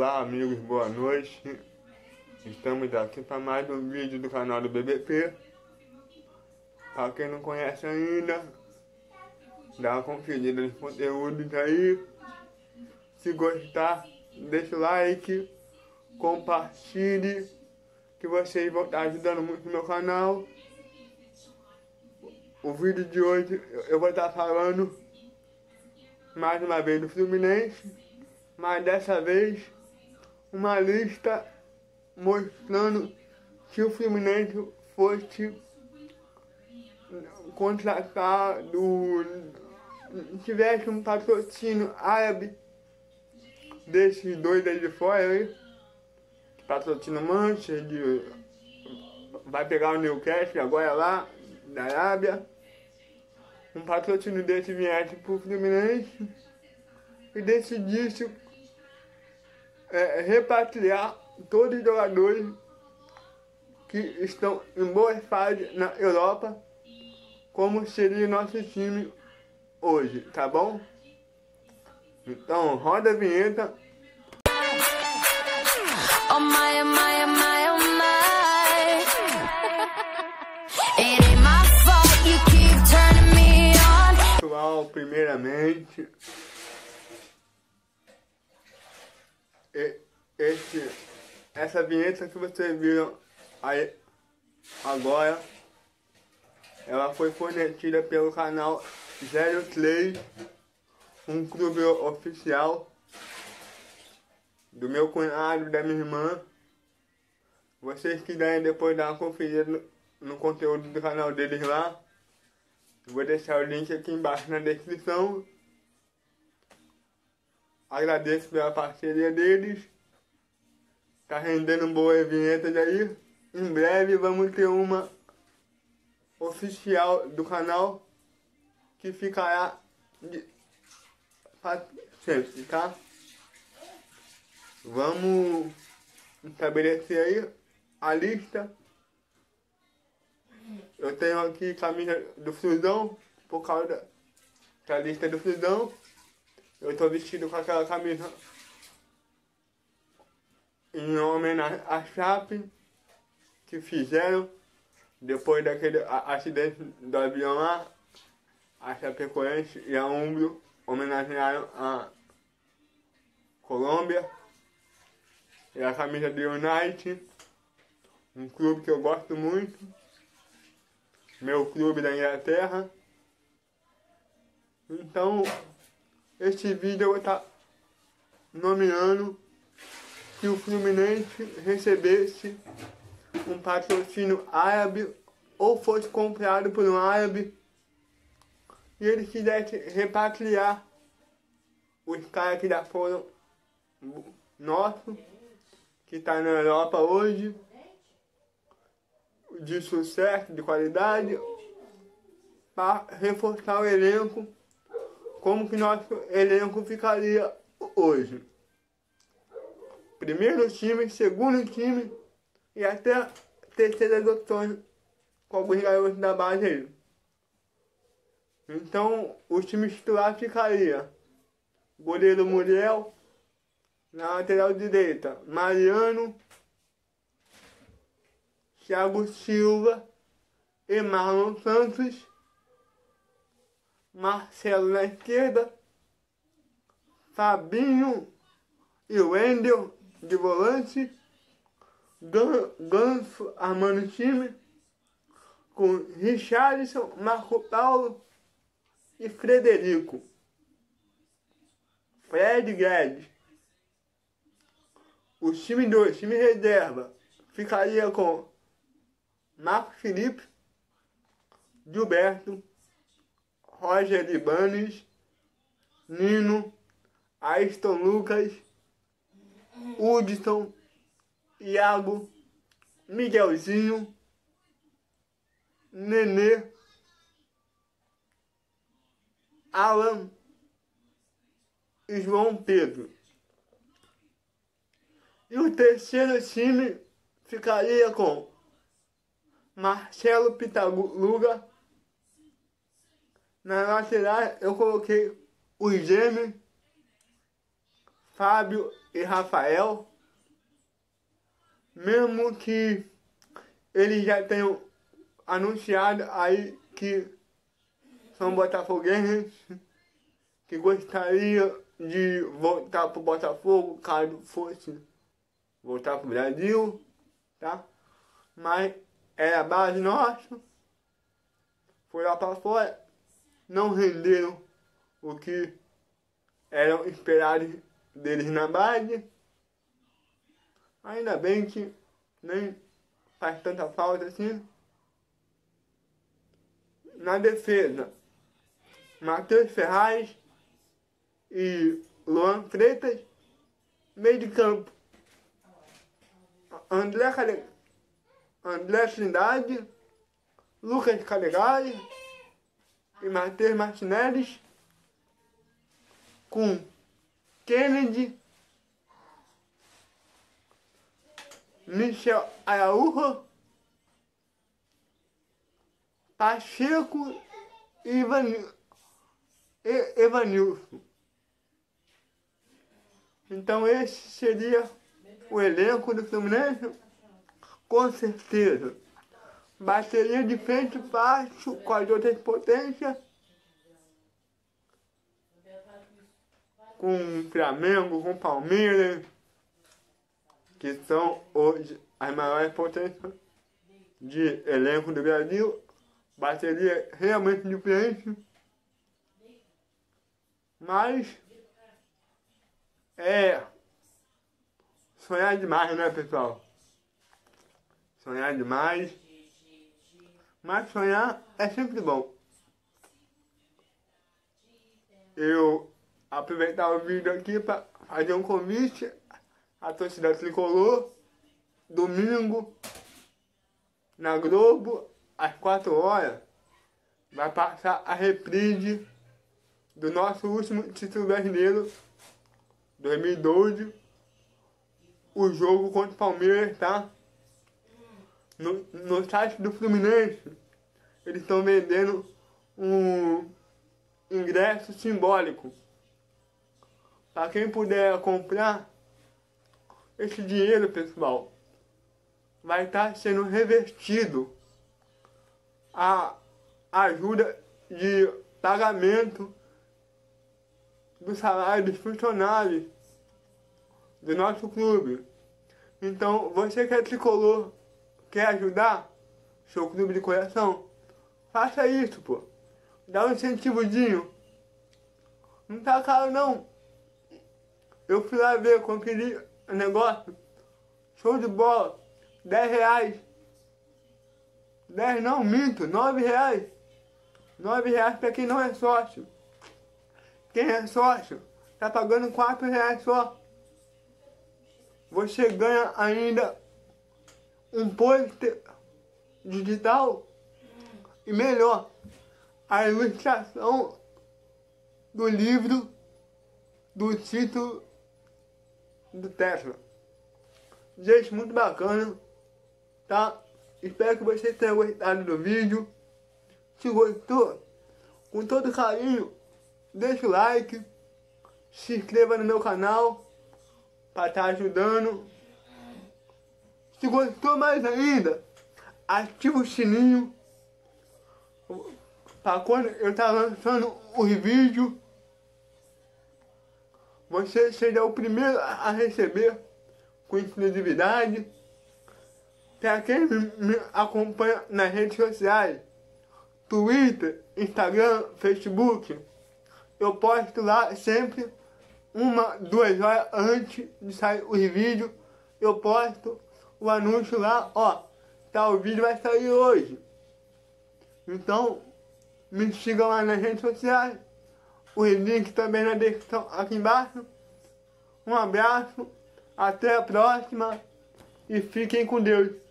Olá amigos, boa noite. Estamos aqui para mais um vídeo do canal do BBP. Para quem não conhece ainda, dá uma conferida nos conteúdos aí. Se gostar, deixa o like, compartilhe, que vocês vão estar ajudando muito no meu canal. O vídeo de hoje eu vou estar falando mais uma vez do Fluminense, mas dessa vez uma lista mostrando que o Fluminense fosse contratar tivesse um patrocínio árabe desses dois aí de fora aí, patrocínio Manchester, vai pegar o Newcastle agora lá da Arábia, um patrocínio desse viesse pro Fluminense e decidisse repatriar todos os jogadores que estão em boa fase na Europa, como seria o nosso time hoje, tá bom? Então, roda a vinheta. Oh my, oh my, oh my, oh my. It ain't my fault you keep turning me on. Pessoal, primeiramente, essa vinheta que vocês viram aí agora, ela foi fornecida pelo canal 03, um clube oficial do meu cunhado, da minha irmã. Vocês quiserem depois dar uma conferida no conteúdo do canal deles lá, vou deixar o link aqui embaixo na descrição. Agradeço pela parceria deles. Tá rendendo boas vinhetas aí. Em breve vamos ter uma oficial do canal que ficará para sempre, tá? Vamos estabelecer aí a lista. Eu tenho aqui camisa do Flusão, por causa da lista do Flusão. Eu tô vestido com aquela camisa em homenagem à Chape que fizeram depois daquele acidente do avião lá. A Chapecoense e a Umbro homenagearam a Colômbia. E a camisa do United, um clube que eu gosto muito, meu clube da Inglaterra. Então, este vídeo eu vou estar nomeando que o Fluminense recebesse um patrocínio árabe ou fosse comprado por um árabe e ele quisesse repatriar os caras que já foram nossos, que está na Europa hoje, de sucesso, de qualidade, para reforçar o elenco. Como que nosso elenco ficaria hoje? Primeiro time, segundo time e até terceiras opções com alguns garotos da base aí. Então, o time titular ficaria goleiro Muriel, na lateral direita Mariano, Thiago Silva e Marlon Santos, Marcelo na esquerda, Fabinho e Wendel de volante, Ganso armando o time, com Richarlison, Marco Paulo e Frederico. Fred Guedes. O time 2, time reserva, ficaria com Marcos Felipe, Gilberto, Roger Ibanez, Nino, Aiston Lucas, Hudson, Iago, Miguelzinho, Nenê, Alan e João Pedro. E o terceiro time ficaria com Marcelo Pitaluga. Na lateral eu coloquei os gêmeos Fábio e Rafael, mesmo que eles já tenham anunciado aí que são botafoguenses, que gostaria de voltar pro Botafogo, caso fosse voltar pro Brasil, tá? Mas é a base nossa, foi lá pra fora, não renderam o que eram esperados deles na base. Ainda bem que nem faz tanta falta assim. Na defesa, Matheus Ferraz e Luan Freitas. Meio de campo, André Trindade, Lucas Calegari e Matheus Martinelli, com Kennedy, Michel Araújo, Pacheco e Evanilson. Então esse seria o elenco do Fluminense, com certeza. Bateria de frente fácil com as outras potências, com Flamengo, com Palmeiras, que são hoje as maiores potências de elenco do Brasil. Bateria realmente diferente, mas sonhar demais, né, pessoal? Sonhar demais, mas sonhar é sempre bom. Eu aproveitar o vídeo aqui para fazer um convite à torcida tricolor. Domingo, na Globo, às 4 horas, vai passar a reprise do nosso último título brasileiro, 2012, o jogo contra o Palmeiras, tá? No site do Fluminense, eles estão vendendo um ingresso simbólico. Para quem puder comprar, esse dinheiro, pessoal, vai estar sendo revertido a ajuda de pagamento do salário dos funcionários do nosso clube. Então, você que é tricolor, quer ajudar seu clube de coração, faça isso, pô. Dá um incentivozinho. Não tá caro, não. Eu fui lá ver, conferi o negócio. Show de bola. 10 reais. 10 não, minto, 9 reais. 9 reais pra quem não é sócio. Quem é sócio tá pagando 4 reais só. Você ganha ainda um pôster digital e melhor, a ilustração do livro do título do Tesla. Gente, muito bacana, tá? Espero que vocês tenham gostado do vídeo. Se gostou, com todo carinho, deixa o like, se inscreva no meu canal para estar ajudando. Se gostou mais ainda, ativa o sininho para quando eu estar lançando os vídeos, você seja o primeiro a receber com exclusividade. Para quem me acompanha nas redes sociais, Twitter, Instagram, Facebook, eu posto lá sempre 1, 2 horas antes de sair os vídeos. Eu posto o anúncio lá, ó, tal vídeo vai sair hoje. Então, me sigam lá nas redes sociais. Os links também na descrição aqui embaixo. Um abraço, até a próxima e fiquem com Deus.